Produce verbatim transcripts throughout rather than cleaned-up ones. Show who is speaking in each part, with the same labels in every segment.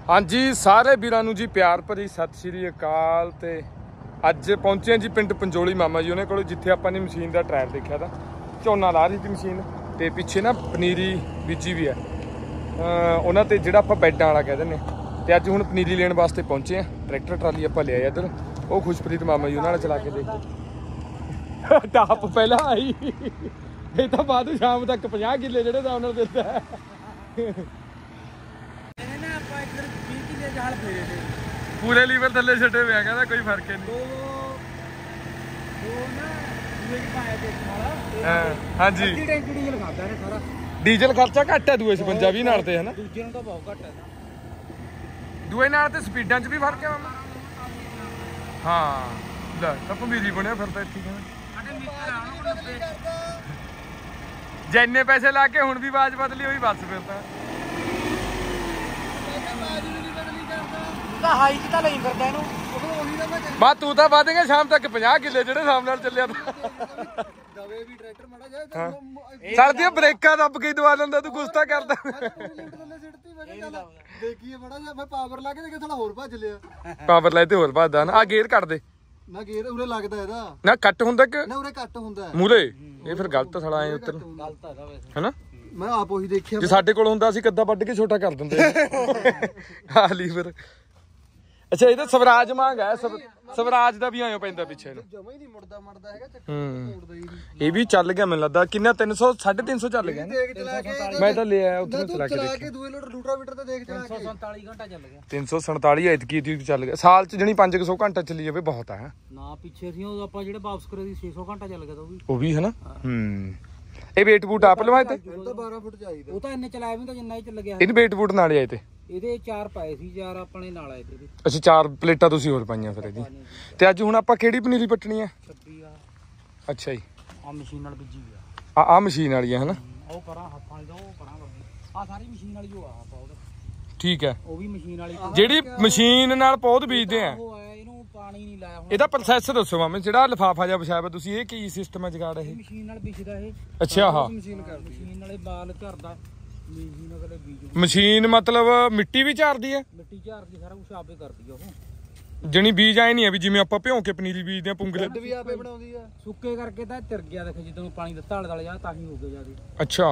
Speaker 1: हाँ जी सारे वीरां नूं जी प्यार भरी सत श्री अकाल। ते अज पहुंचे जी पिंड पंजोली मामा जी उन्होंने को जिथे आपां ने मशीन का ट्रायल देखा था। झोना ला रही थी मशीन ते पिछे ना पनीरी बीजी भी है उन्होंने ते जिहड़ा आपां बैडां वाला कह दिंदे ते अज हुण पनीरी लेण वास्ते पहुंचे हैं। ट्रैक्टर ट्राली आपां लिया इधर वो खुशप्रीत मामा जी उन्होंने चला के देख टाप पहला आई ये तो बाद शाम तक पचास किले जिहड़े हिसाब नाल दिंदा है पूरे लीवर थले छटे पे कहता कोई फर्क नहीं। हाँ जी डीजल खर्चा घट है दूए छपंजा भी नाल ते है ना दूए नाल ते स्पीडां च भी फर्क है मामा। हाँ लै तां भंबीरी बनिया फिरदा इत्थे जे इन्ने पैसे ला के हुण भी आवाज बदली हुई बस फिरदा बस तू तो वादेगा शाम तक पचास किले जेडे सामने चलिया सर्दियां ब्रेकां दब के दवा लेंदा तू गुस्सा करदा पावर लाए ते होर भजदा ना आ गेयर कट दे ना गेयर उरे लगदा एदा ना कट हुंदा कि ना उरे कट हुंदा मूले ये फिर गलत थड़ा आए उतर है ना मैं आप ਉਹੀ ਦੇਖਿਆ ਜੇ ਸਾਡੇ ਕੋਲ ਹੁੰਦਾ ਅਸੀਂ ਕੱਦਾ ਵੱਢ ਕੇ ਛੋਟਾ ਕਰ ਦਿੰਦੇ ਆ ਲੀਵਰ। ਅੱਛਾ ਇਹਦਾ ਸਵਰਾਜ ਮੰਗ ਹੈ ਸਵਰਾਜ ਦਾ ਵੀ ਆਇਓ ਪੈਂਦਾ ਪਿੱਛੇ ਨੂੰ ਜਮਾ ਹੀ ਨਹੀਂ ਮੁੜਦਾ ਮੜਦਾ ਹੈਗਾ ਚੱਕਰ ਮੋੜਦਾ ਹੀ ਨਹੀਂ। ਇਹ ਵੀ ਚੱਲ ਗਿਆ ਮੈਨੂੰ ਲੱਗਦਾ ਕਿੰਨਾ ਤਿੰਨ ਸੌ ਸਾਢੇ ਤਿੰਨ ਸੌ ਚੱਲ ਗਿਆ ਮੈਂ ਤਾਂ ਲੈ ਆਇਆ ਉੱਥੇ ਚਲਾ ਕੇ ਦੇਖ ਕੇ ਦੂਏ ਲੋਟ ਰੂਟਾਵੀਟਰ ਤੇ ਦੇਖ ਚਲਾ ਕੇ ਤਿੰਨ ਸੌ ਸੰਤਾਲੀ ਘੰਟਾ ਚੱਲ ਗਿਆ ਤਿੰਨ ਸੌ ਸੰਤਾਲੀ ਐਤਕੀ ਦੀ ਚੱਲ ਗਿਆ ਸਾਲ ਚ ਜਣੀ ਪੰਜ ਸੌ ਘੰਟਾ ਚੱਲੀ ਜਾਵੇ ਬਹੁਤ ਹੈ ਨਾ ਪਿੱਛੇ ਸੀ ਉਹ ਆਪਾਂ ਜਿਹੜੇ ਵਾਪਸ ਕਰੇ ਦੀ ਛੇ ਸੌ ਘੰਟਾ ਚੱਲ ਗਿਆ ਤਾਂ ਉਹ ਵੀ ਉਹ ਵੀ ਹੈ ਨਾ ਹੂੰ। ਇਹ ਵੇਟ ਬੂਟ ਆਪ ਲਵਾਏ ਤੇ ਬਾਰਾਂ ਫੁੱਟ ਚਾਹੀਦਾ ਉਹ ਤਾਂ ਇੰਨੇ ਚਲਾਇਆ ਵੀ ਤਾਂ ਜਿੰਨਾ ਹੀ ਚੱਲ ਗਿਆ ਇਹਨੂੰ ਵੇਟ ਬੂਟ ਨਾਲ ਆਏ ਤੇ ਇਹਦੇ ਚਾਰ ਪਾਏ ਸੀ ਚਾਰ ਆਪਣੇ ਨਾਲ ਆਏ ਤੇ ਅੱਛਾ ਚਾਰ ਪਲੇਟਾਂ ਤੁਸੀਂ ਹੋਰ ਪਾਈਆਂ ਫਿਰ ਇਹਦੀ ਤੇ ਅੱਜ ਹੁਣ ਆਪਾਂ ਕਿਹੜੀ ਪਨੀਰੀ ਪੱਟਣੀ ਆ ਛੱਬੀ ਆ ਅੱਛਾ ਜੀ ਆ ਮਸ਼ੀਨ ਨਾਲ ਬੀਜੀ ਆ ਆ ਮਸ਼ੀਨ ਵਾਲੀ ਆ ਹਨਾ ਉਹ ਪਰਾਂ ਹੱਥਾਂ ਦੀ ਉਹ ਪਰਾਂ ਆ ਸਾਰੀ ਮਸ਼ੀਨ ਵਾਲੀ ਜੋ ਆ ਆਪਾਂ ਉਹਦੇ ਠੀਕ ਹੈ ਉਹ ਵੀ ਮਸ਼ੀਨ ਵਾਲੀ ਜਿਹੜੀ ਮਸ਼ੀਨ ਨਾਲ ਪੌਦ ਬੀਜਦੇ ਆ ਇਹਨੂੰ ਪਾਣੀ ਨਹੀਂ ਲਾਇਆ ਹੁਣ ਇਹਦਾ ਪ੍ਰੋਸੈਸ ਦੱਸੋ ਮਾਮੇ ਜਿਹੜਾ ਲਿਫਾਫਾ ਜਿਹਾ ਵਿਛਾਇਆ ਤੁਸੀਂ ਇਹ ਕੀ ਸਿਸਟਮ ਹੈ ਜਗਾੜ ਇਹ ਮਸ਼ੀਨ ਨਾਲ ਬੀਜਦਾ ਇਹ ਅੱਛਾ ਹਾਂ ਮਸ਼ੀਨ ਕਰਦੀ ਮਸ਼ੀਨ ਨਾਲੇ ਬਾਲ ਝਰਦਾ ਮਸ਼ੀਨ ਅਗਲੇ ਬੀਜ ਮਸ਼ੀਨ ਮਤਲਬ ਮਿੱਟੀ ਵੀ ਝਾੜਦੀ ਹੈ ਮਿੱਟੀ ਝਾੜਦੀ ਸਾਰਾ ਕੁਝ ਆਪੇ ਕਰਦੀ ਆ ਉਹ ਜਣੀ ਬੀਜ ਆਏ ਨਹੀਂ ਆ ਵੀ ਜਿਵੇਂ ਆਪਾਂ ਭਿਉਂ ਕੇ ਪਨੀਰੀ ਬੀਜਦੇ ਆ ਪੁੰਗਲੇ ਵੀ ਆਪੇ ਬਣਾਉਂਦੀ ਆ ਸੁੱਕੇ ਕਰਕੇ ਤਾਂ ਤਿਰ ਗਿਆ ਦੇਖ ਜਦੋਂ ਪਾਣੀ ਦਿੱਤਾ ਆਲੇ ਦੁਆਲੇ ਆ ਤਾਂ ਹੀ ਹੋ ਗਿਆ ਜਿਆਦੀ ਅੱਛਾ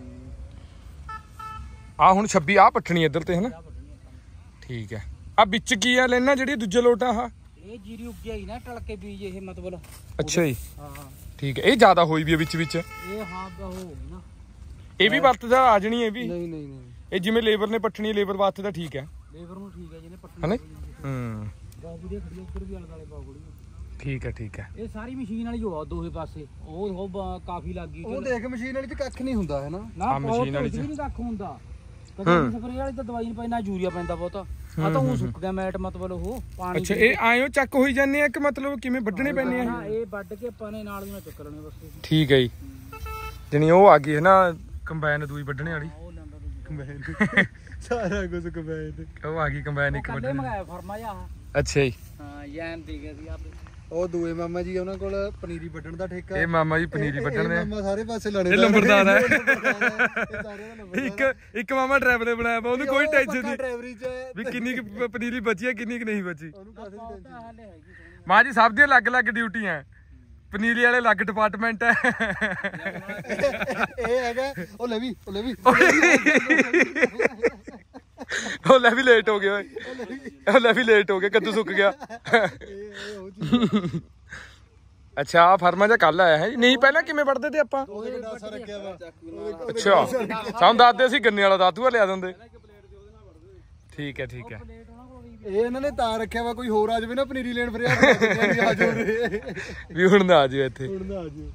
Speaker 1: ਆ ਹੁਣ ਛੱਬੀ ਆ ਪੱਟਣੀ ਇੱਧਰ ਤੇ ਹਨਾ ਠੀਕ ਹੈ ਆ ਵਿੱਚ ਕੀ ਆ ਲੈਣਾ ਜਿਹੜੀ ਦੂਜੇ ਲੋਟ ਆ ਇਹ ਜੀਰੀ ਉੱਗਿਆ ਹੀ ਨਾ ਟਲ ਕੇ ਬੀਜ ਇਹ ਮਤਲਬ ਅੱਛਾ ਜੀ ਹਾਂ ਠੀਕ ਹੈ ਇਹ ਜ਼ਿਆਦਾ ਹੋਈ ਵੀ ਵਿੱਚ ਵਿੱਚ ਇਹ ਹਾਂ ਹੋ ਗਈ ਨਾ ਇਹ ਵੀ ਵਰਤਦਾ ਆ ਜਣੀ ਇਹ ਵੀ ਨਹੀਂ ਨਹੀਂ ਨਹੀਂ ਇਹ ਜਿਵੇਂ ਲੇਬਰ ਨੇ ਪੱਟਣੀ ਲੇਬਰ ਵਾਸਤੇ ਤਾਂ ਠੀਕ ਹੈ ਲੇਬਰ ਨੂੰ ਠੀਕ ਹੈ ਜਿਹਨੇ ਪੱਟਣੀ ਹਨਾ ਹੂੰ ਬਹੁਤ ਵਧੀਆ ਖੜੀ ਉੱਪਰ ਵੀ ਅਲਗ ਵਾਲੇ ਬਾਗੜੀ ਠੀਕ ਹੈ ਠੀਕ ਹੈ ਇਹ ਸਾਰੀ ਮਸ਼ੀਨ ਵਾਲੀ ਜੋ ਆ ਦੋਹੇ ਪਾਸੇ ਉਹ ਉਹ ਕਾਫੀ ਲੱਗ ਗਈ ਉਹ ਦੇਖ ਮਸ਼ੀਨ ਵਾਲੀ ਚ ਕੱਖ ਨਹੀਂ ਹੁੰਦਾ ਹੈ ਨਾ ਨਾ ਮਸ਼ੀਨ ਵਾਲੀ ਚ ਨਹੀਂ ਕੱਖ ਹੁੰਦਾ ਕਦੇ ਸਪਰੇ ਵਾਲੀ ਤਾਂ ਦਵਾਈ ਨਹੀਂ ਪੈਂਦਾ ਯੂਰੀਆ ਪੈਂਦਾ ਬਹੁਤ ਆ ਤਾਂ ਉਹ ਸੁੱਕ ਗਿਆ ਮੈਟ ਮਤਲਬ ਉਹ ਪਾਣੀ ਅੱਛਾ ਇਹ ਆਇਓ ਚੱਕ ਹੋਈ ਜਾਂਦੇ ਆ ਕਿ ਮਤਲਬ ਕਿਵੇਂ ਵੱਢਣੇ ਪੈਣੇ ਆ ਇਹ ਵੱਢ ਕੇ ਆਪਾਂ ਨੇ ਨਾਲ ਦੀਆਂ ਚੱਕ ਲੈਣੇ ਬਸ ਠੀਕ ਹੈ ਜੀ ਜਣੀ ਉਹ ਆ ਗਈ ਹੈ ਨਾ ਕੰਬਾਈਨ ਦੂਈ ਵੱਢਣੇ ਵਾਲੀ ਕੰਬਾਈਨ ਸਾਰਾ ਕੁਝ ਕੰਬਾਈਨ ਉਹ ਆ ਗਈ ਕੰਬਾਈਨ ਇੱਕ ਵੱਢਣੇ ਮੰਗਾਇਆ ਫਰਮਾ ਜਾ ਅੱਛਾ ਜੀ ਹਾਂ ਯਾਨ ਦੇ ਗਿਆ ਸੀ ਆਪੇ ਉਹ ਦੂਏ ਮਾਮਾ ਜੀ ਉਹਨਾਂ ਕੋਲ ਪਨੀਰੀ ਵੱਢਣ ਦਾ ਠੇਕਾ ਇਹ ਮਾਮਾ ਜੀ ਪਨੀਰੀ ਵੱਢਣ ਦੇ ਮਾਮਾ ਸਾਰੇ ਪਾਸੇ ਲਾਣੇ ਲੰਬਰਦਾਰ ਹੈ ਇੱਕ ਇੱਕ ਮਾਮਾ ਡਰਾਈਵਰ ਬਣਾਇਆ ਵਾ ਉਹਨੂੰ ਕੋਈ ਟੈਨਸ਼ਨ ਨਹੀਂ ਵੀ ਕਿੰਨੀ ਕੁ ਪਨੀਰੀ ਬਚੀ ਹੈ ਕਿੰਨੀ ਕੁ ਨਹੀਂ ਬਚੀ ਮਾਂ ਜੀ ਸਭ ਦੀਆਂ ਅਲੱਗ ਅਲੱਗ ਡਿਊਟੀਆਂ ਪਨੀਰੀ ਵਾਲੇ ਅਲੱਗ ਡਿਪਾਰਟਮੈਂਟ ਹੈ ਇਹ ਹੈਗਾ ਉਹ ਲੈ ਵੀ ਉਹ ਲੈ ਵੀ ਉਹ ਲੈ ਵੀ ਲੇਟ ਹੋ ਗਿਆ ਓਏ ਉਹ ਲੈ ਵੀ ਲੇਟ ਹੋ ਗਿਆ ਕੱਦੂ ਸੁੱਕ ਗਿਆ ਅੱਛਾ ਆ ਫਰਮਾ ਜਿਹਾ ਕੱਲ ਆਇਆ ਹੈ ਨਹੀਂ ਪਹਿਲਾਂ ਕਿਵੇਂ ਵੱਢਦੇ ਤੇ ਆਪਾਂ ਅੱਛਾ ਸਾਨੂੰ ਦੱਸਦੇ ਅਸੀਂ ਗੰਨੇ ਵਾਲਾ ਦਾਤੂਆ ਲਿਆ ਦਿੰਦੇ ਠੀਕ ਹੈ ਠੀਕ ਹੈ ਇਹ ਇਹਨਾਂ ਨੇ ਤਾਂ ਰੱਖਿਆ ਵਾ ਕੋਈ ਹੋਰ ਆ ਜਾਵੇ ਨਾ ਪਨੀਰੀ ਲੈਣ ਫਿਰ ਆ ਜਾਵੇ ਵੀ ਹੁਣ ਨਾ ਆ ਜਾਓ ਇੱਥੇ ਹੁਣ ਨਾ ਆ ਜਾਓ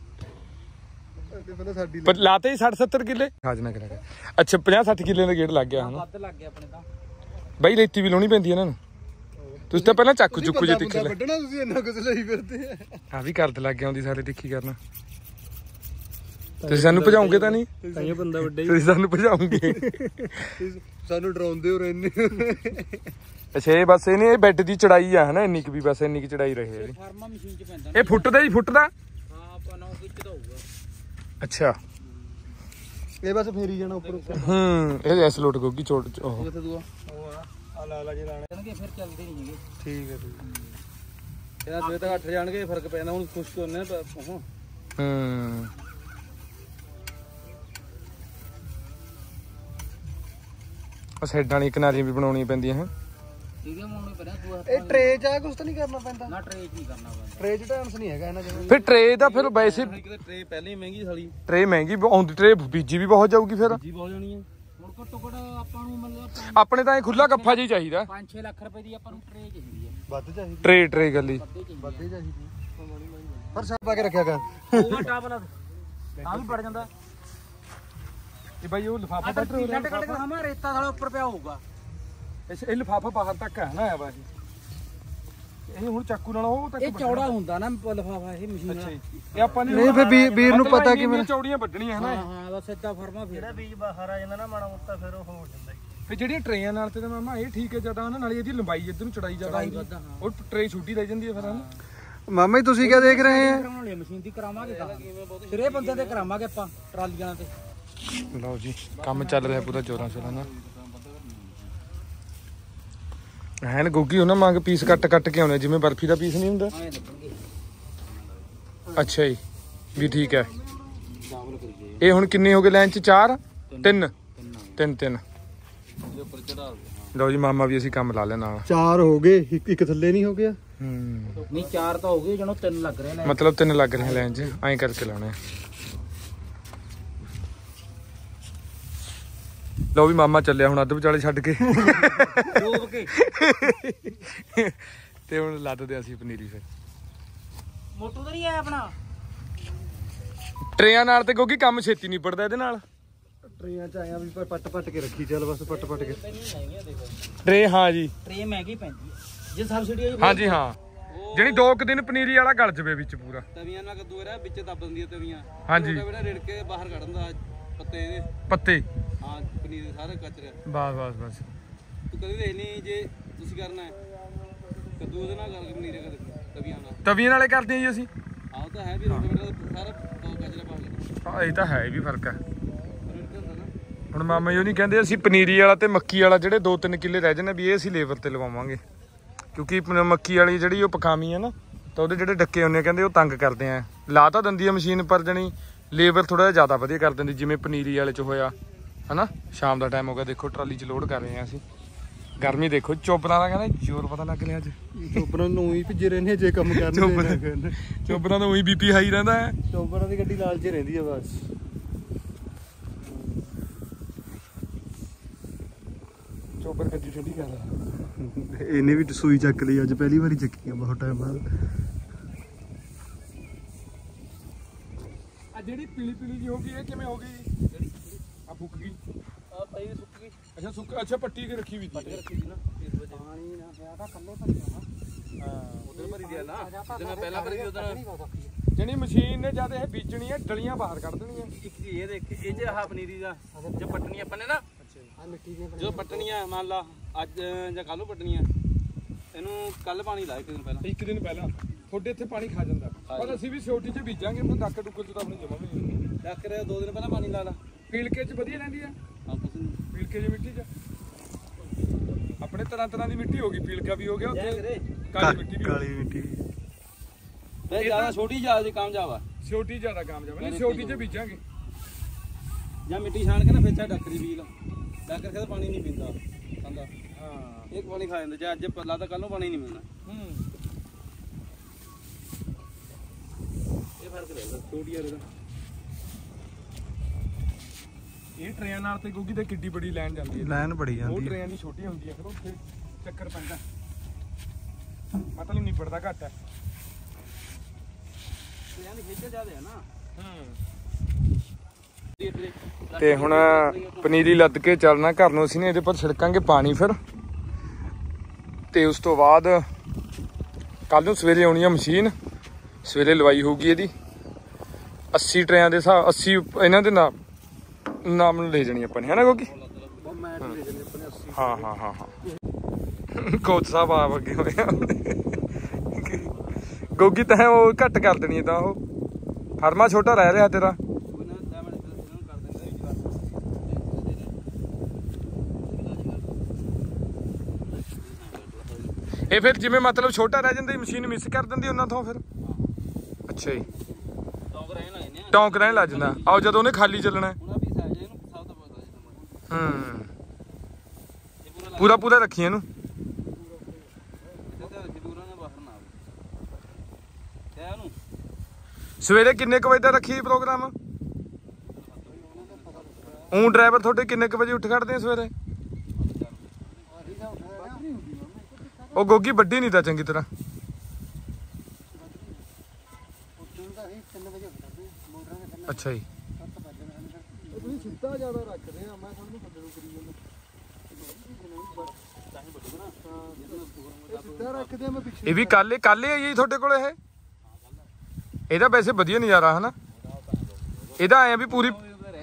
Speaker 1: ਪਰ ਲਾਤੇ ਹੀ ਸੱਠ ਸੱਤਰ ਕਿੱਲੇ ਖਾਜਨਾ ਕਰਾ ਅੱਛਾ ਪੰਜਾਹ ਸੱਠ ਕਿੱਲੇ ਦਾ ਗੇੜ ਲੱਗ ਗਿਆ ਹੁਣ ਵੱਧ ਲੱਗ ਗਿਆ ਆਪਣੇ ਤਾਂ ਬਾਈ ਰੇਤੀ ਵੀ ਲਾਉਣੀ ਪੈਂਦੀ ਇਹਨਾਂ ਨੂੰ ਤੁਸੀਂ ਤਾਂ ਪਹਿਲਾਂ ਚੱਕ ਚੁੱਕੂ ਜੇ ਤਿੱਖੀ ਵੱਢਣਾ ਤੁਸੀਂ ਇੰਨਾ ਕੁਝ ਲਈ ਫਿਰਦੇ ਆ ਆ ਵੀ ਕਰਦ ਲੱਗ ਗਿਆ ਹੁੰਦੀ ਸਾਰੇ ਤਿੱਖੀ ਕਰਨਾ ਤੁਸੀਂ ਸਾਨੂੰ ਭਜਾਉਂਗੇ ਤਾਂ ਨਹੀਂ ਤਾਂ ਇਹ ਬੰਦਾ ਵੱਡਾ ਹੀ ਤੁਸੀਂ ਸਾਨੂੰ ਭਜਾਉਂਗੇ ਸਾਨੂੰ ਡਰਾਉਂਦੇ ਹੋ ਰਹਿੰਦੇ ਅੱਛਾ ਇਹ ਬਸ ਇਹਨੇ ਇਹ ਬੈੱਡ ਦੀ ਚੜਾਈ ਆ ਹਨਾ ਇੰਨੀ ਕੁ ਵੀ ਬਸ ਇੰਨੀ ਕੁ ਚੜਾਈ ਰਹੇ ਇਹਦੀ ਫਾਰਮਾ ਮਸ਼ੀਨ ਚ ਪੈਂਦਾ ਇਹ ਫੁੱਟ ਦਾ ਹੀ ਫੁੱਟ ਦਾ ਹਾਂ ਆਪਾਂ ਨੌ ਇੰਚ ਦਾ ਹੋਊਗਾ ਅੱਛਾ ਇਹ ਬਸ ਫੇਰੀ ਜਾਣਾ ਉੱਪਰ ਉੱਪਰ ਹੂੰ ਇਹ ਐਸ ਲੋਟ ਗੋਗੀ ਛੋਟ ਉਹ ਕਿੱਥੇ ਦੂਆ ਉਹ ਆ
Speaker 2: ਆ ਲਾ ਲਾ ਜੇ ਲਾਣੇ ਫਿਰ ਚੱਲਦੇ ਨਹੀਂ ਹੈਗੇ।
Speaker 1: ਠੀਕ ਹੈ ਠੀਕ
Speaker 2: ਇਹਦਾ ਸਵੇਰ ਤੱਕ ਅੱਠ ਜਾਣਗੇ ਫਰਕ ਪੈਂਦਾ ਹੁਣ ਖੁਸ਼ਕ ਹੁੰਦੇ ਨੇ ਉਹ
Speaker 1: ਹੂੰ ਸਾਈਡਾਂ ਵਾਲੀ ਕਿਨਾਰੀਆਂ ਵੀ ਬਣਾਉਣੀਆਂ ਪੈਂਦੀਆਂ ਹੈ
Speaker 2: ਠੀਕ ਹੈ ਬਣਾਉਣੀ ਪੈਣਾ ਤੂੰ ਇਹ ਟਰੇ ਚ ਆ ਕੁਝ ਤਾਂ ਨਹੀਂ ਕਰਨਾ ਪੈਂਦਾ ਨਾ ਟਰੇ ਚ ਨਹੀਂ ਕਰਨਾ ਪੈਂਦਾ ਟਰੇ ਚ ਟਾਈਮਸ ਨਹੀਂ ਹੈਗਾ ਇਹਨਾਂ ਜਿਵੇਂ
Speaker 1: ਫਿਰ ਟਰੇ ਦਾ ਫਿਰ ਵੈਸੇ
Speaker 2: ਟਰੇ ਪਹਿਲੇ ਹੀ ਮਹਿੰਗੀ ਸਾਲੀ
Speaker 1: ਟਰੇ ਮਹਿੰਗੀ ਆਉਂਦੀ ਟਰੇ ਬੀਜੀ ਵੀ ਬਹੁਤ ਜਾਊਗੀ ਫਿਰ
Speaker 2: ਬੀਜੀ ਬਹੁਤ ਜਾਣੀ ਹੈ ਹੁਣ ਘੱਟੋ ਘੱਟ ਆਪਾਂ ਨੂੰ ਮਤਲਬ
Speaker 1: ਆਪਣੇ ਤਾਂ ਇਹ ਖੁੱਲਾ ਗੱਫਾ ਜੀ ਚਾਹੀਦਾ
Speaker 2: ਪੰਜ ਛੇ ਲੱਖ ਰੁਪਏ ਦੀ ਆਪਾਂ ਨੂੰ ਟਰੇ ਚਾਹੀਦੀ ਹੈ
Speaker 3: ਵੱਧ ਚਾਹੀਦੀ
Speaker 1: ਟਰੇ ਟਰੇ ਗੱਲੀ
Speaker 3: ਵੱਧੇ ਚਾਹੀਦੀ ਪਰ ਸਭ ਪਾ ਕੇ ਰੱਖਿਆ ਕਰ
Speaker 2: ਉਹ ਟਾਪ ਲਾ ਆ ਵੀ ਪੜ ਜਾਂਦਾ
Speaker 1: ਇਹ ਭਾਈ ਉਹ ਲਿਫਾਫਾ ਕੱਟ
Speaker 2: ਕੱਟ ਕੱਟ ਕੇ ਹਮਾ ਰੇਤਾ ਸਾਲਾ ਉੱਪਰ ਪਿਆ ਹੋਊਗਾ
Speaker 1: ਇਹ ਲਿਫਾਫਾ ਬਾਹਰ ਤੱਕ ਹੈ ਨਾ ਆਇਆ ਵਾ ਇਹ ਹੁਣ ਚਾਕੂ ਨਾਲ ਉਹ ਤੱਕ
Speaker 2: ਇਹ ਚੌੜਾ ਹੁੰਦਾ ਨਾ ਲਿਫਾਫਾ ਇਹ ਮਸ਼ੀਨ ਨਾਲ
Speaker 1: ਇਹ ਆਪਾਂ
Speaker 3: ਨਹੀਂ ਫਿਰ ਵੀਰ ਨੂੰ ਪਤਾ ਕਿਵੇਂ
Speaker 1: ਚੌੜੀਆਂ ਵੱਢਣੀਆਂ ਹਨਾ
Speaker 2: ਹਾਂ ਹਾਂ ਬਸ ਏਦਾਂ ਫਰਮਾ ਫਿਰ ਜਿਹੜਾ ਬੀਜ ਬਾਹਰ ਆ ਜਾਂਦਾ ਨਾ ਮਾੜਾ ਮੋਟਾ ਫਿਰ ਉਹ ਹੋ ਜਾਂਦਾ
Speaker 1: ਫਿਰ ਜਿਹੜੀਆਂ ਟਰੇਆਂ ਨਾਲ ਤੇ ਮਾਮਾ ਇਹ ਠੀਕ ਹੈ ਜਿਆਦਾ ਨਾ ਨਾਲੇ ਇਹਦੀ ਲੰਬਾਈ ਇੱਧਰ ਨੂੰ ਚੜਾਈ ਜ਼ਿਆਦਾ ਹੁੰਦੀ ਉਹ ਟਰੇ ਛੋਟੀ ਰਹਿ ਜਾਂਦੀ ਹੈ ਫਿਰ ਹਨਾ
Speaker 3: ਮਾਮਾ ਜੀ ਤੁਸੀਂ ਕੀ ਦੇਖ ਰਹੇ ਆ
Speaker 2: ਮਸ਼ੀਨ ਦੀ ਕਰਾਵਾਂਗੇ ਫਿਰ ਇਹ ਬੰਦਿਆਂ ਤੇ ਕਰਾਵਾਂਗੇ ਆਪਾਂ ਟਰਾਲੀਆਂ ਤੇ
Speaker 1: ਲਓ ਜੀ ਕੰਮ ਚੱਲ ਰਿਹਾ ਪੂਰਾ ਜ਼ੋਰਾਂ ਸ਼ੋਰਾਂ ਨਾਲ ਹੈਨ ਗੋਗੀ ਉਹਨਾਂ ਮੰਗ ਪੀਸ ਕੱਟ ਕੱਟ ਕੇ ਆਉਣੇ ਜਿਵੇਂ ਬਰਫੀ ਦਾ ਪੀਸ ਨਹੀਂ ਹੁੰਦਾ ਅੱਛਾ ਜੀ ਵੀ ਠੀਕ ਹੈ ਇਹ ਹੁਣ ਕਿੰਨੇ ਹੋ ਗਏ ਲਾਈਨ ਚ ਚਾਰ ਤਿੰਨ ਤਿੰਨ ਤਿੰਨ ਲਓ ਜੀ ਮਾਮਾ ਵੀ ਅਸੀਂ ਕੰਮ ਲਾ ਲਿਆ ਨਾਲ
Speaker 3: ਚਾਰ ਹੋ ਗਏ ਇੱਕ ਥੱਲੇ ਨਹੀਂ ਹੋ ਗਿਆ
Speaker 1: ਹੂੰ
Speaker 2: ਨਹੀਂ ਚਾਰ ਤਾਂ ਹੋ ਗਏ ਜਣੋ ਤਿੰਨ ਲੱਗ ਰਹੇ ਨੇ
Speaker 1: ਮਤਲਬ ਤਿੰਨ ਲੱਗ ਰਹੇ ਲਾਈਨ ਚ ਐਂ ਕਰਕੇ ਲਾਉਣੇ ਲਓ ਵੀ ਮਾਮਾ ਚੱਲਿਆ ਹੁਣ ਅੱਧ ਵਿਚਾਲੇ ਛੱਡ ਕੇ
Speaker 2: ਡੋਬ ਕੇ
Speaker 1: ਤੇ ਹੁਣ ਲੱਦਦੇ ਅਸੀਂ ਪਨੀਰੀ ਫਿਰ
Speaker 2: ਮੋਟੂ ਤਾਂ ਨਹੀਂ ਆਇਆ ਆਪਣਾ
Speaker 1: ਟਰੇਆਂ ਨਾਲ ਤੇ ਕਿਉਂਕਿ ਕੰਮ ਛੇਤੀ ਨਹੀਂ ਪੜਦਾ ਇਹਦੇ ਨਾਲ
Speaker 3: ਟਰੇਆਂ ਚ ਆਇਆ ਵੀ ਪੱਟ ਪੱਟ ਕੇ ਰੱਖੀ ਚੱਲ ਬਸ ਪੱਟ ਪੱਟ ਕੇ
Speaker 1: ਟਰੇ ਹਾਂ ਜੀ
Speaker 2: ਟਰੇ ਮਹਿੰਗੀ ਪੈਂਦੀ ਜੇ ਸਬਸਿਡੀ ਆਈ
Speaker 1: ਹਾਂਜੀ ਹਾਂ ਜਿਹੜੀ ਦੋ ਕੁ ਦਿਨ ਪਨੀਰੀ ਵਾਲਾ ਗਲ ਜਵੇ ਵਿੱਚ ਪੂਰਾ
Speaker 2: ਤਵੀਆਂ ਨਾਲ ਕੱਦੂ ਇਹਦਾ ਵਿੱਚ ਦੱਬ ਦਿੰਦੀਆਂ ਤਵੀਆਂ
Speaker 1: ਹਾਂਜੀ
Speaker 2: ਬੇਟਾ ਰਿੜ ਕੇ ਬਾਹਰ ਕੱਢ ਦਿੰਦਾ ਪੱਤੇ ਇਹਦੇ
Speaker 1: ਪੱਤੇ
Speaker 2: ਹਾਂ ਪਨੀਰ ਸਾਰੇ ਕਚਰੇ
Speaker 1: ਬਸ ਬਸ ਬਸ
Speaker 2: ਤੂੰ ਕਦੇ ਦੇਖ ਨਹੀਂ ਜੇ ਤੁਸੀਂ ਕਰਨਾ ਹੈ ਕੱਦੂ ਉਹਦੇ ਨਾਲ ਕਰਕੇ ਪਨੀਰ ਕਰ ਤਵੀਆਂ ਨਾਲ
Speaker 1: ਤਵੀਆਂ ਨਾਲੇ ਕਰਦੇ ਜੀ ਅਸੀਂ
Speaker 2: ਆਹ ਤਾਂ ਹੈ ਵੀ ਰੋਟਾਵੇਟਰ ਸਾਰਾ ਕਚਰਾ ਪਾ ਕੇ
Speaker 1: ਹਾਂ ਇਹ ਤਾਂ ਹੈ ਇਹ ਵੀ ਫਰਕ ਹੈ ਹੁਣ ਮਾਮਾ ਜੀ ਨਹੀਂ ਕਹਿੰਦੇ ਅਸੀਂ ਪਨੀਰੀ ਵਾਲਾ ਤੇ ਮੱਕੀ ਵਾਲਾ ਜਿਹੜੇ ਦੋ ਤਿੰਨ ਕਿੱਲੇ ਰਹਿ ਜਾਂਦੇ ਵੀ ਇਹ ਅਸੀਂ ਲੇਬਰ ਤੇ ਲਵਾਵਾਂਗੇ ਕਿਉਂਕਿ ਮੱਕੀ ਵਾਲੀ ਜਿਹੜੀ ਉਹ ਪਕਾਮੀ ਹੈ ਨਾ ਤਾਂ ਉਹਦੇ ਜਿਹੜੇ ਡੱਕੇ ਹੁੰਦੇ ਕਹਿੰਦੇ ਉਹ ਤੰਗ ਕਰਦੇ ਆ ਲਾ ਤਾਂ ਦਿੰਦੀ ਆ ਮਸ਼ੀਨ ਪਰ ਜਣੀ ਲੇਬਰ ਥੋੜਾ ਜਿਹਾ ਜ਼ਿਆਦਾ ਵਧੀਆ ਕਰ ਦਿੰਦੀ ਜਿਵੇਂ ਪਨੀਰੀ ਵਾਲੇ ਚ ਹੋਇਆ ਹਨਾ ਸ਼ਾਮ ਦਾ ਟਾਈਮ ਹੋ ਗਿਆ ਦੇਖੋ ਟਰਾਲੀ ਚ ਲੋਡ ਕਰ ਰਹੇ ਆ ਅਸੀਂ ਗਰਮੀ ਦੇਖੋ ਚੋਬਰਾਂ ਦਾ ਕਹਿੰਦਾ ਜ਼ੋਰ ਪਤਾ ਲੱਗ ਲਿਆ ਅੱਜ
Speaker 3: ਚੋਬਰਾਂ ਨੂੰ ਹੀ ਭਿੱਜੇ ਰਹਿੰਦੇ ਜੇ ਕੰਮ ਕਰਨੇ
Speaker 1: ਚੋਬਰਾਂ ਦਾ ਉਹੀ ਬੀਪੀ ਹਾਈ ਰਹਿੰਦਾ ਹੈ
Speaker 3: ਚੋਬਰਾਂ ਦੀ ਗੱਡੀ ਲਾਲ ਚ ਰਹਿੰਦੀ ਆ ਬਸ
Speaker 1: ਚੋਬਰ ਗੱਡੀ ਠੰਡੀ ਕਰ ਰਿਹਾ
Speaker 3: ਇਹਨੇ ਵੀ ਸੂਈ ਚੱਕ ਲਈ ਅੱਜ ਪਹਿਲੀ ਵਾਰੀ ਚੱਕੀ ਆ ਬਹੁਤ ਟਾਈਮ ਬਾਅਦ
Speaker 1: ਆ ਜਿਹੜੀ ਪੀਲੀ ਪੀਲੀ ਜੀ ਹੋ ਗਈ ਇਹ ਕਿਵੇਂ ਹੋ ਗਈ ਜਿਹੜੀ ਆ ਫੁੱਕ ਗਈ
Speaker 2: ਆ ਪਈ ਸੁੱਕ ਗਈ
Speaker 1: ਅੱਛਾ ਸੁੱਕ ਅੱਛਾ ਪੱਟੀ ਕੇ ਰੱਖੀ ਵੀ
Speaker 2: ਪੱਟੀ ਰੱਖੀ ਸੀ ਨਾ ਪਾਣੀ ਨਾ ਪਿਆ ਤਾਂ ਕੱਲੇ ਭਰੀ ਜਾਣਾ ਹਾਂ ਉਧਰ ਭਰੀ ਦਿਆ ਨਾ ਜਦੋਂ ਮੈਂ ਪਹਿਲਾਂ ਭਰੀ ਉਧਰ
Speaker 1: ਜਿਹੜੀ ਮਸ਼ੀਨ ਨੇ ਜਦ ਇਹ ਬੀਜਣੀ ਹੈ ਡਲੀਆਂ ਬਾਹਰ ਕੱਢ ਦੇਣੀਆਂ
Speaker 2: ਇੱਕ ਇਹ ਦੇਖ ਇਹ ਚ ਆਹ ਪਨੀਰੀ ਦਾ ਜੋ ਪੱਟਣੀ ਆਪਾਂ ਨੇ ਨਾ ਆ ਮਿੱਟੀ ਦੀਆਂ ਜੋ ਪੱਟਣੀਆਂ ਮੰਨ ਲਾ ਅੱਜ ਜਾਂ ਕੱਲ ਨੂੰ ਪੱਟਣੀਆਂ ਇਹਨੂੰ ਕੱਲ ਪਾਣੀ ਲਾ ਇੱਕ ਦਿਨ ਪਹਿਲਾਂ
Speaker 1: ਇੱਕ ਦਿਨ ਪਹਿਲਾਂ ਤੁਹਾਡੇ ਇੱਥੇ ਪਾਣੀ ਖਾ ਜਾਂਦਾ ਪਰ ਅਸੀਂ ਵੀ ਛੋਟੀ ਚ ਬੀਜਾਂਗੇ ਫਿਰ ਡੱਕ ਡੁੱਕਰ ਚ ਤਾਂ ਆਪਣੀ ਜਮਾ ਵੀ ਨਹੀਂ
Speaker 2: ਡੱਕ ਰਿਹਾ ਦੋ ਦਿਨ ਪਹਿਲਾਂ ਪਾਣੀ ਲਾ ਲਾ
Speaker 1: ਪੀਲਕੇ ਚ ਵਧੀਆ ਰਹਿੰਦੀ ਆ
Speaker 2: ਹਾਂ ਕੁਛ ਨਹੀਂ
Speaker 1: ਪੀਲਕੇ ਚ ਮਿੱਟੀ ਚ ਆਪਣੇ ਤਰ੍ਹਾਂ ਤਰ੍ਹਾਂ ਦੀ ਮਿੱਟੀ ਹੋ ਗਈ ਪੀਲਕਾ ਵੀ ਹੋ ਗਿਆ ਉੱਥੇ ਕਾਲੀ ਮਿੱਟੀ ਵੀ
Speaker 3: ਕਾਲੀ ਮਿੱਟੀ
Speaker 2: ਤੇ ਜ਼ਿਆਦਾ ਛੋਟੀ ਜ਼ਿਆਦਾ ਕਾਮਯਾਬ ਆ
Speaker 1: ਛੋਟੀ ਜ਼ਿਆਦਾ ਕਾਮਯਾਬ ਨਹੀਂ ਛੋਟੀ ਚ ਬੀਜਾਂਗੇ
Speaker 2: ਜਾਂ ਮਿੱਟੀ ਛਾਣ ਕੇ ਨਾ ਫਿਰ ਚਾ ਡੱਕਰੀ ਬੀਜ ਲਾ ਡੱਕਰ ਕੇ ਤਾਂ ਪਾਣੀ ਨਹੀਂ ਪੀਂਦਾ ਖਾਂਦਾ ਹਾਂ ਇੱਕ ਪਾਣੀ ਖਾ ਜਾਂਦਾ ਜੇ ਅੱਜ ਪੱਲਾ ਤਾਂ ਕੱਲ ਨੂੰ ਪਾਣੀ ਨਹੀਂ ਮਿਲਣਾ ਹੂੰ ਇਹ ਫਰਕ ਰਹਿੰਦਾ ਛੋਟੀ ਵਾਲੇ ਦਾ
Speaker 1: ਇਹ ਟਰੇਆਂ ਨਾਲ ਤੇ ਗੋਗੀ ਤੇ ਕਿੱਡੀ ਬੜੀ ਲਾਈਨ ਜਾਂਦੀ ਹੈ
Speaker 3: ਲਾਈਨ ਬੜੀ ਜਾਂਦੀ
Speaker 1: ਉਹ
Speaker 3: ਹੈ
Speaker 1: ਟਰੇਆਂ ਦੀ ਛੋਟੀ ਹੁੰਦੀ ਹੈ ਫਿਰ ਉੱਥੇ ਚੱਕਰ ਪੈਂਦਾ ਮਤਲਬ ਨਹੀਂ ਪੜਦਾ ਘੱਟ ਹੈ
Speaker 2: ਟਰੇਆਂ ਦੀ ਖੇਚਲ ਜ਼ਿਆਦਾ ਹੈ ਨਾ
Speaker 1: ਹੂੰ ਤੇ ਹੁਣ ਪਨੀਰੀ ਲੱਦ ਕੇ ਚੱਲਣਾ ਘਰ ਨੂੰ ਅਸੀਂ ਨੇ ਇਹਦੇ ਪਰ ਛਿੜਕਾਂਗੇ ਪਾਣੀ ਫਿਰ ਤੇ ਉਸ ਤੋਂ ਬਾਅਦ ਕੱਲ ਨੂੰ ਸਵੇਰੇ ਆਉਣੀ ਆ ਮਸ਼ੀਨ ਸਵੇਰੇ ਲਵਾਈ ਹੋਊਗੀ ਇਹਦੀ ਅੱਸੀ ਟਰੇਆਂ ਦੇ ਹਿਸਾਬ ਅੱਸੀ ਇਹਨਾਂ ਦੇ ਨਾਮ ਨਾਮ ਲੈ ਜਾਣੀ ਆਪਾਂ ਨੇ ਹੈ ਨਾ ਕਿਉਂਕਿ ਹਾਂ ਹਾਂ ਹਾਂ ਹਾਂ ਕੋਚ ਸਾਹਿਬ ਆ ਅੱਗੇ ਹੋਏ ਆ ਗੋਗੀ ਤਾਂ ਉਹ ਘੱਟ ਕਰ ਦੇਣੀ ਤਾਂ ਉਹ ਫਰਮਾ ਛੋਟਾ ਰਹਿ ਰਿਹਾ ਤੇਰਾ ਇਹ ਫਿਰ ਜਿਵੇਂ ਮਤਲਬ ਛੋਟਾ ਰਹਿ ਜਾਂਦਾ ਮਸ਼ੀਨ ਮਿਸ ਕਰ ਦਿੰਦੀ ਉਹਨਾਂ ਤੋਂ ਫਿਰ। ਅੱਛਾ ਜੀ
Speaker 2: ਟੌਂਕ ਰਹਿਣ ਲੱਗ ਜਾਂਦੇ ਆ
Speaker 1: ਟੌਂਕ ਰਹਿਣ ਲੱਗ ਜਾਂਦਾ ਆਓ ਜਦੋਂ ਉਹਨੇ ਖਾਲੀ ਚੱਲਣਾ।
Speaker 2: ਉਹਦਾ ਵੀ ਸਾਈਜ਼ ਇਹਨੂੰ ਸਭ ਤੋਂ ਪਤਾ ਜੀ
Speaker 1: ਹੂੰ ਪੂਰਾ ਪੂਰਾ ਰੱਖੀ ਇਹਨੂੰ। ਸਵੇਰੇ ਕਿੰਨੇ ਕੁ ਵਜੇ ਦਾ ਰੱਖੀ ਪ੍ਰੋਗਰਾਮ? ਊਂ ਡਰਾਈਵਰ ਤੁਹਾਡੇ ਕਿੰਨੇ ਕੁ ਵਜੇ ਉੱਠ ਖੜਦੇ ਆ ਸਵੇਰੇ? ਉਹ ਗੋਗੀ ਵੱਡੀ ਨਹੀਂ ਤਾਂ ਚੰਗੀ ਤਰ੍ਹਾਂ। ਅੱਛਾ ਜੀ
Speaker 3: ਤੁਸੀਂ ਸਿੱਧਾ ਜ਼ਿਆਦਾ ਰੱਖਦੇ ਆ ਮੈਂ ਤੁਹਾਨੂੰ ਥੱਲੇ ਨੂੰ ਕਰੀ ਜਾਂਦਾ ਸਿੱਧਾ ਰੱਖਦੇ ਆ ਮੈਂ ਪਿੱਛੇ।
Speaker 1: ਇਹ ਵੀ ਕੱਲ ਕੱਲ ਹੀ ਜੀ ਤੁਹਾਡੇ ਕੋਲ ਇਹ? ਇਹਦਾ ਵੈਸੇ ਵਧੀਆ ਨਜ਼ਾਰਾ ਹਨਾ ਇਹਦਾ ਆਇਆ ਵੀ ਪੂਰੀ।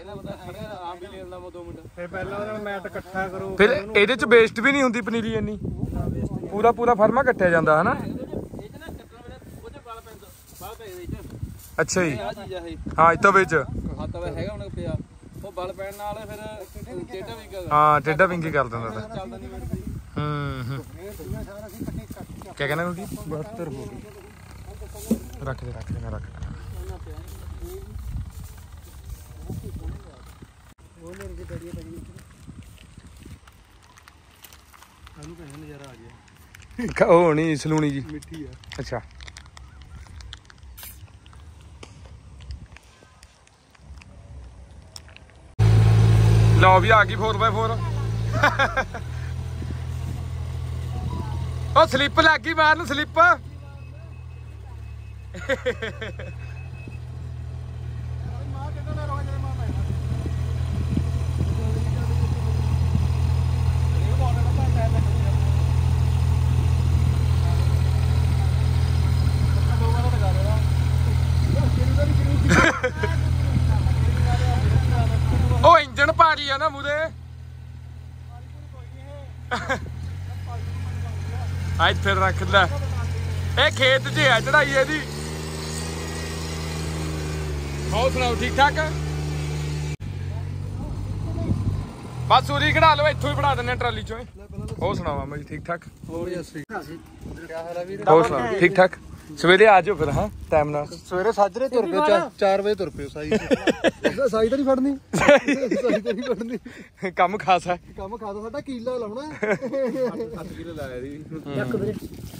Speaker 3: ਫਿਰ ਪਹਿਲਾਂ ਉਹਨਾਂ ਨੂੰ ਮੈਟ ਇਕੱਠਾ ਕਰੋ
Speaker 1: ਫਿਰ ਇਹਦੇ ਚ ਵੇਸਟ ਵੀ ਨਹੀਂ ਹੁੰਦੀ ਪਨੀਰੀ ਇੰਨੀ ਪੂਰਾ ਪੂਰਾ ਫਰਮਾ ਕੱਟਿਆ ਜਾਂਦਾ ਹਨਾ। ਅੱਛਾ ਜੀ ਹਾਂ ਇੱਥੇ ਵਿੱਚ
Speaker 2: ਹੱਥ ਵਾ ਹੈਗਾ ਹੁਣ ਪਿਆ ਉਹ ਬਲ ਪੈਣ ਨਾਲ ਫਿਰ ਟੇਢਾ ਵੀ ਕਰ
Speaker 1: ਹਾਂ ਟੇਢਾ ਵਿੰਗੀ ਕਰ ਦਿੰਦਾ ਤਾਂ।
Speaker 2: ਚੱਲਦਾ ਨਹੀਂ ਮਿੰਟ ਦੀ
Speaker 1: ਹੂੰ ਹੂੰ ਕਿਆ ਕਹਿਣਾ ਕੋਈ
Speaker 3: ਬਹੱਤਰ ਹੋ ਗਏ
Speaker 1: ਰੱਖ ਦੇ ਰੱਖ ਦੇ ਮੈਂ ਰੱਖ ਦੇ।
Speaker 3: ਉਹ ਮੇਰੇ ਦੀ ਬੜੀ ਬੜੀ ਸਾਨੂੰ ਕਹਿੰਦਾ ਨਜ਼ਾਰਾ ਆ ਗਿਆ।
Speaker 1: ਉਹ ਨਹੀਂ ਸਲੂਣੀ ਜੀ
Speaker 3: ਮਿੱਠੀ ਆ।
Speaker 1: ਅੱਛਾ ਲਓ ਵੀ ਆ ਗਈ ਫੋਰ ਬਾਏ ਫੋਰ। ਉਹ ਸਲਿੱਪ ਲੱਗ ਗਈ ਮਾਰਨ ਸਲਿੱਪ। ਉਹ ਇੰਜਣ ਭਾਰੀ ਆ ਨਾ ਮੂਰੇ। ਅੱਜ ਫਿਰ ਰੱਖ ਲੈ ਇਹ ਖੇਤ 'ਚ ਆ ਚੜਾਈ ਇਹਦੀ। ਹੋਰ ਸੁਣਾਓ ਠੀਕ ਠਾਕ? ਬਸ ਉਰੀ ਖੜਾ ਲਓ ਇੱਥੋਂ ਹੀ ਫੜਾ ਦਿੰਦੇ ਟਰਾਲੀ ਚੋਂ। ਹੋਰ ਸੁਣਾਓ ਮੈਂ ਠੀਕ ਠਾਕ?
Speaker 3: ਹੋਰ ਜੱਸੀ ਕੀ ਹਾਲ ਆ ਵੀਰ?
Speaker 1: ਹੋਰ ਸੁਣਾਓ ਠੀਕ ਠਾਕ? ਸਵੇਰੇ ਆ ਜਾਓ ਫਿਰ ਹਾਂ ਟਾਈਮ ਨਾਲ।
Speaker 3: ਸਵੇਰੇ ਸਾਜਰੇ ਤੁਰ ਪਏ ਚਾਰ ਵਜੇ ਤੁਰ ਪਏ ਸਾਈ ਸਾਈ ਤਾਂ ਨਹੀਂ ਫੜਨੀ ਸਾਈ ਤਾਂ ਨਹੀਂ ਫੜਨੀ
Speaker 1: ਕੰਮ ਖਾਸ ਹੈ
Speaker 3: ਕੰਮ ਖਾਦਾ ਸਾਡਾ ਕੀਲਾ ਲਾਉਣਾ
Speaker 2: ਅੱਠ ਕਿਲੋ ਲਾਇਆ ਦੀ
Speaker 3: ਚੱਕ ਵੀਰੇ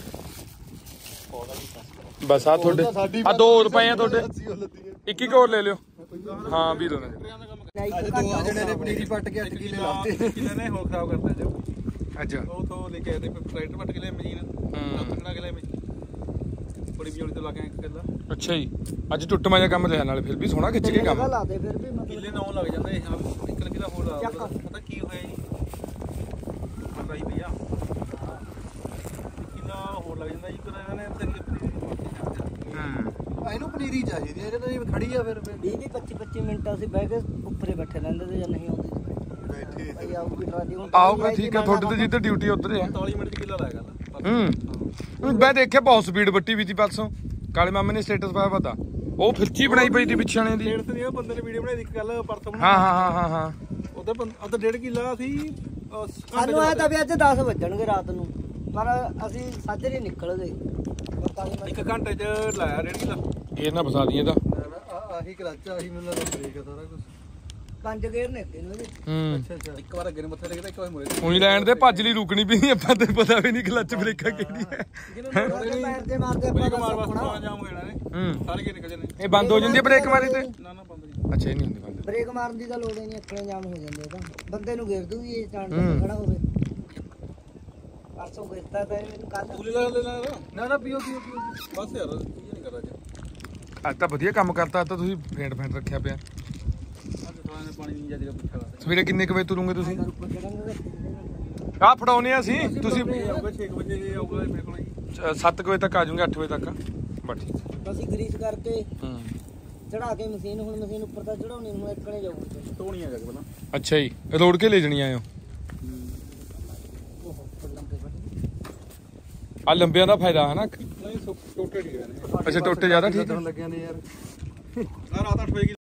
Speaker 1: ਬਸ ਆ ਤੁਹਾਡੇ ਆ ਦੋ ਰੁਪਏ ਆ ਤੁਹਾਡੇ ਇੱਕ ਇੱਕ ਹੋਰ ਲੈ ਲਿਓ। ਹਾਂ ਵੀਰੋ ਨੇ
Speaker 3: ਅੱਜ ਦੋ ਜਣੇ ਨੇ ਪਨੀਰੀ ਪੱਟ ਕੇ ਅੱਠ ਕਿਲੇ ਲਾਤੇ
Speaker 2: ਕਿਲੇ ਨੇ ਹੋਰ ਖਰਾਬ ਕਰਤਾ ਜੋ
Speaker 1: ਅੱਛਾ
Speaker 2: ਉਹ ਤੋਂ ਲੈ ਕੇ ਆਏ ਟਰੈਕਟਰ ਪੱਟ ਕੇ ਲਿਆ ਮਸ਼ੀਨ ਕਿੰਨਾ ਕਿਲੇ ਮਸ਼ੀਨ ਬੜੀ ਬਿਜਲੀ ਤੋਂ ਲਾ ਕੇ ਇੱਕ ਕਿੱਲਾ।
Speaker 1: ਅੱਛਾ ਜੀ ਅੱਜ ਟੁੱਟਮਾ ਜਿਹਾ ਕੰਮ ਲਿਆ ਨਾਲੇ ਫਿਰ ਵੀ ਸੋਹਣਾ ਖਿੱਚ ਕੇ ਕੰਮ
Speaker 3: ਲਾਦੇ ਫਿਰ ਵੀ
Speaker 2: ਕਿੱਲੇ ਨੌ ਲੱਗ ਜਾਂਦੇ ਇੱਕ ਕਿਲਾ ਹੋਰ ਲਾ ਪਤਾ ਕੀ ਹੋਇਆ ਜੀ ਪਤਾ ਹੀ ਭਈਆ ਕਿੱਲਾ ਹੋਰ ਲੱਗ ਜਾਂਦਾ ਜੀ ਇਹਨਾਂ ਨੇ
Speaker 1: ਹੂੰ
Speaker 3: ਇਹਨੂੰ ਪਨੀਰੀ ਚਾਹੀਦੀ ਇਹਦੇ ਨਾਲ ਖੜੀ ਆ ਫਿਰ
Speaker 4: ਵੀਹ ਵੀਹ ਪੱਚੀ ਪੱਚੀ ਮਿੰਟ ਅਸੀਂ ਬਹਿ ਕੇ ਉੱਪਰੇ ਬੈਠੇ ਰਹਿੰਦੇ ਤੇ ਜਾਂ ਨਹੀਂ ਆਉਂਦੇ
Speaker 3: ਬੈਠੇ
Speaker 4: ਭਾਈ ਆਊਗੀ ਟਰਾਲੀ ਹੁਣ
Speaker 1: ਆਓਗਾ ਠੀਕ ਹੈ ਤੁਹਾਡੇ ਤੇ ਜਿੱਧਰ ਡਿਊਟੀ ਉੱਧਰ ਹੈ।
Speaker 2: ਪੰਤਾਲੀ ਮਿੰਟ ਚ ਕਿੱਲਾ ਲਾਇਆ ਗੱਲ
Speaker 1: ਹੂੰ ਮੈਂ ਦੇਖਿਆ ਬਹੁਤ ਸਪੀਡ ਬੱਟੀ ਵੀ ਸੀ ਪਰਸੋਂ ਕਾਲੇ ਮਾਮੇ ਨੇ ਸਟੇਟਸ ਪਾਇਆ ਪਤਾ ਉਹ ਫਿਰਚੀ ਬਣਾਈ ਪਈ ਸੀ ਪਿੱਛੇ ਦੀ।
Speaker 2: ਡੇਢ ਤੇ ਨਹੀਂ ਬੰਦੇ ਨੇ ਵੀਡੀਓ ਬਣਾਈ ਇੱਕ ਗੱਲ ਪਰਸੋਂ
Speaker 1: ਹਾਂ ਹਾਂ ਹਾਂ ਹਾਂ ਹਾਂ
Speaker 2: ਉਹਦਾ ਉਹਦਾ ਡੇਢ ਕਿੱਲਾ ਸੀ
Speaker 4: ਸਾਨੂੰ ਆਇਆ ਤਾਂ ਵੀ ਅੱਜ ਦਸ ਵੱਜਣਗੇ ਰਾਤ ਨੂੰ ਪਰ ਅਸੀਂ ਸਾਜਰੇ ਨਿਕਲ ਗਏ
Speaker 2: ਇੱਕ ਘੰਟੇ ਚ ਲਾਇਆ ਡੇਢ ਕਿੱਲਾ।
Speaker 1: ਇਹ ਨਾ ਫਸਾ ਦਈਏ ਤਾਂ
Speaker 3: ਆਹੀ ਕਲੱਚ ਆਹੀ ਮੈਨੂੰ ਲੱਗਦਾ ਬ੍ਰੇਕ ਆ ਸਾਰਾ ਕੁਝ
Speaker 4: ਪੰਜ ਗੇਰ ਨੇ ਅੱਗੇ ਨੂੰ ਇਹਦੇ
Speaker 1: ਹੂੰ
Speaker 3: ਅੱਛਾ ਅੱਛਾ
Speaker 2: ਇੱਕ ਵਾਰ ਅੱਗੇ ਨੂੰ ਮੱਥਾ ਟੇਕਦਾ ਇੱਕ ਵਾਰ ਮੁਰੇ
Speaker 1: ਉਹੀ ਲੈਣ ਦੇ ਭੱਜ ਲਈ ਰੁਕਣੀ ਵੀ ਨਹੀਂ ਆਪਾਂ ਤੇ ਪਤਾ ਵੀ ਨਹੀਂ ਕਲੱਚ ਬ੍ਰੇਕਾਂ ਕਿਹੜੀ ਹੈ।
Speaker 4: ਜਿਵੇਂ ਮੋਟਰ ਪੈਰ ਤੇ ਮਾਰਦੇ ਆਪਾਂ
Speaker 2: ਬ੍ਰੇਕ
Speaker 4: ਤਾਂ
Speaker 2: ਮਾਰ
Speaker 4: ਸੌਖਣਾ।
Speaker 2: ਵਾਸਤੇ ਜਾਮ ਹੋ ਜਾਣਾ ਨੇ
Speaker 1: ਹੂੰ
Speaker 2: ਸਾਰੇ ਕੇ ਨਿਕਲ ਜਾਣੇ
Speaker 1: ਇਹ ਬੰਦ ਹੋ ਜਾਂਦੀ ਹੈ ਬ੍ਰੇਕ ਮਾਰੀ ਤੇ?
Speaker 2: ਨਾ ਨਾ ਬੰਦ ਨਹੀਂ
Speaker 1: ਅੱਛਾ ਇਹ ਨਹੀਂ ਹੁੰਦੀ ਬੰਦ।
Speaker 4: ਬ੍ਰੇਕ ਮਾਰਨ ਦੀ ਤਾਂ ਲੋੜ ਹੀ ਨਹੀਂ ਅੱਖਣੇ ਜਾਮ ਹੋ ਜਾਂਦੇ ਤਾਂ ਬੰਦੇ ਨੂੰ ਘੇਰ ਦੂਗੀ ਇਹ ਚਾਂਟ
Speaker 1: ਹੂੰ।
Speaker 4: ਖੜਾ ਹੋਵੇ ਪਰਸੋਂ ਘੇਰਤਾ ਤਾਂ ਮੈਨੂੰ ਕੱਲ
Speaker 2: ਪੂਰੀ ਲਾ ਲੈ ਨਾ
Speaker 3: ਨਾ ਨਾ ਪੀਓ ਪੀਓ ਪੀਓ
Speaker 2: ਬਸ ਯਾਰ ਕੀ ਨਹੀਂ ਕਰ ਰਿਹਾ ਅੱਜ
Speaker 1: ਅੱਜ ਤਾਂ ਵਧੀਆ ਕੰਮ ਕਰਤਾ ਅੱਜ ਤਾਂ ਤੁਸੀਂ ਫੇਂਟ ਫੇਂਟ ਰੱਖਿਆ ਪਿਆ।
Speaker 2: ਅੱਜ ਥੋੜਾ ਨੇ ਪਾਣੀ ਨਹੀਂ ਜੱਜ ਕੇ ਪੁੱਛਿਆ ਵਾ
Speaker 1: ਸਵੇਰੇ ਕਿੰਨੇ ਕੁ ਵਜੇ ਤੁਰੋਗੇ ਤੁਸੀਂ?
Speaker 4: ਉੱਪਰ ਚੜਾਂਗੇ
Speaker 1: ਆਹ ਫੜਾਉਨੇ ਆ ਅਸੀਂ ਤੁਸੀਂ
Speaker 2: ਆਊਗਾ ਛੇ ਵਜੇ ਜੇ ਆਊਗਾ ਮੇਰੇ ਕੋਲ ਜੀ
Speaker 1: ਸੱਤ ਕੁ ਵਜੇ ਤੱਕ ਆ ਜਾਓਗੇ ਅੱਠ ਵਜੇ ਤੱਕ ਬਸ ਠੀਕ।
Speaker 4: ਅਸੀਂ ਗਰੀਸ ਕਰਕੇ
Speaker 1: ਹੂੰ
Speaker 4: ਚੜਾ ਕੇ ਮਸ਼ੀਨ ਹੁਣ ਮਸ਼ੀਨ ਉੱਪਰ ਤਾਂ ਚੜਾਉਣੀ ਹੁਣ ਇੱਕਣੇ ਜਾਊਗੀ
Speaker 2: ਧੋਣੀ ਆ ਜਾ ਕੇ ਪਹਿਲਾਂ
Speaker 1: ਅੱਛਾ ਜੀ ਰੋੜ ਕੇ ਲੈ ਜਣੀ ਆਇਓ।
Speaker 4: ਉਹ ਲੰਬੇ ਵੱਡੇ
Speaker 1: ਆ ਲੰਬਿਆਂ ਦਾ ਫਾਇਦਾ ਹੈ ਨਾ।
Speaker 2: ਨਹੀਂ ਟੋਟੇ ਠੀਕ ਨੇ
Speaker 1: ਅੱਛਾ ਟੋਟੇ ਜ਼ਿਆਦਾ ਠੀਕ ਹੈ।
Speaker 3: ਲੱਗਿਆ ਨੇ ਯਾਰ
Speaker 2: ਆ ਰਾਤ ਅੱਠ ਵਜੇ